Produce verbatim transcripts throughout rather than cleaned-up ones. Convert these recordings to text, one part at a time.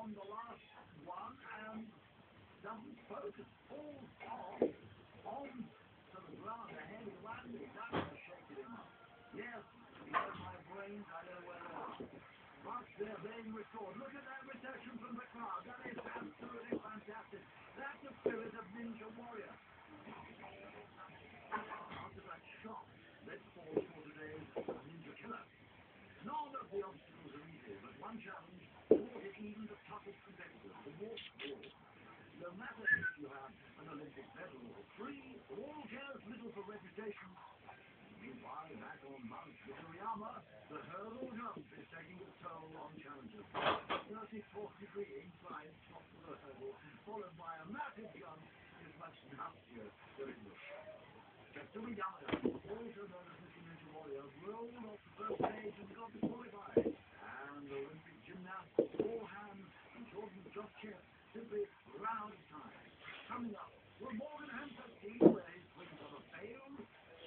on the last one and doesn't focus. Falls off on to the ground ahead of Landy. That was shaking him up. Yes, he said, my brains, I know where they are. But they're being restored. Look at that reception from the crowd. That is absolutely fantastic. That's the spirit of Ninja Warrior. After that shock, let's pause for today's Ninja Killer. None of the obstacles are easy, but one challenge brought it even the toughest competitors. The walk wall. No matter if you have an Olympic medal or three, all cares little for reputation. Meanwhile, back on Mount Yokoyama, the hurdle jump is taking its toll on challengers. thirty-fourth degree incline top of the hurdle, followed by a massive jump, is much nastier than it looks. Katsumi Yamada, also known as Mister Ninja Warrior, rolled off the first stage and got disqualified. And Olympic gymnast Paul Ham and Jordan Jotchev simply ran out of time. Coming up, will Morgan Hansen see where his wings of a failed?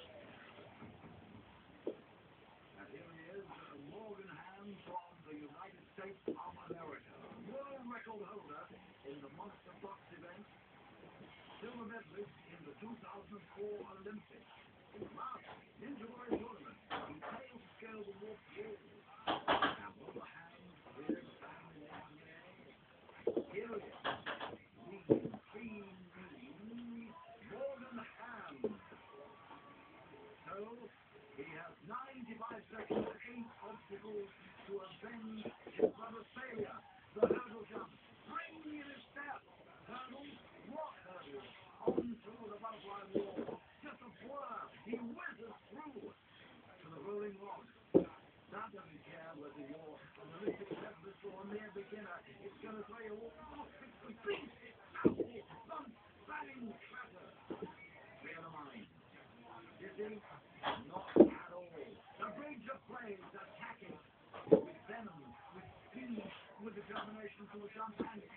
And here he is, uh, Morgan Ham from the United States of America, world record holder in the monster box event, silver medalist in the two thousand four Olympics. In the last Ninja Warrior tournament, he failed to scale the warp wall. And Morgan Ham is standing in the air. Here it is. Lean, clean, lean, Morgan Ham. So, he has ninety-five seconds, eight obstacles to avenge his brother's failure. The hurdle jump, spring in his step. Hurdle, rock hurdle, onto the butterfly wall. Just a blur, he whizzes through to the rolling log. That doesn't care whether you're an Olympic medalist or a mere beginner. It's going to throw you off. It's the beast. Powerful, thump, bang, clatter. Clear the mind. You see? Not at all. The bridge of flames attacking with venom, with speed, with determination to jump and